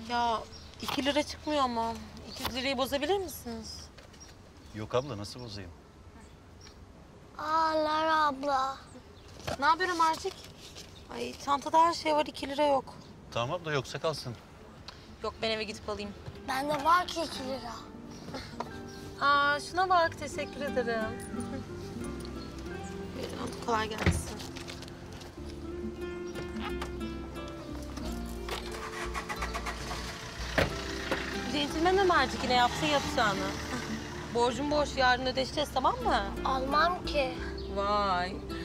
Ya 2 lira çıkmıyor ama. 200 lirayı bozabilir misiniz? Yok abla, nasıl bozayım? Lara abla. Ne haber Ömercik? Ay çantada her şey var, 2 lira yok. Tamam abla, yoksa kalsın. Yok, ben eve gidip alayım. Bende var ki 2 lira. Aa, şuna bak, teşekkür ederim. Hadi kolay gelsin. Centilmen Ömercik yine yapsın yapacağını. Borcum borç, yarın ödeşeceğiz, tamam mı? Almam ki. Vay.